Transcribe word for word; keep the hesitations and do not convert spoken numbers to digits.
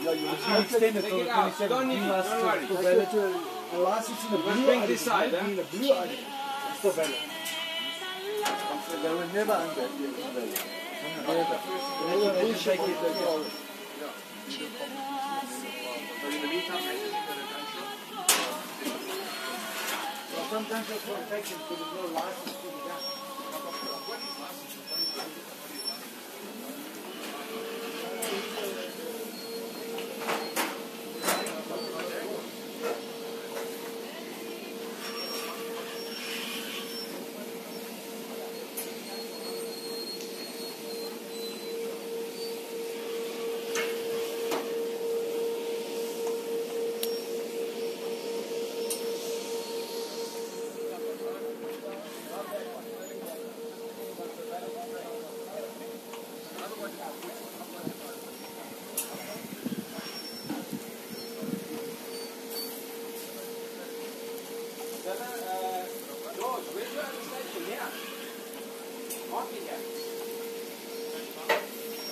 can extend it till the twenty-seventh. Don't need it, don't worry. Still valid. A license in the blue bring I D, this side, in the blue I D. It's still valid. They were never under it. They were bullshit. But in the meantime, sometimes that's what affects it because there's no license for the gun. what is license? George, where's your other station? Yeah. Marking here.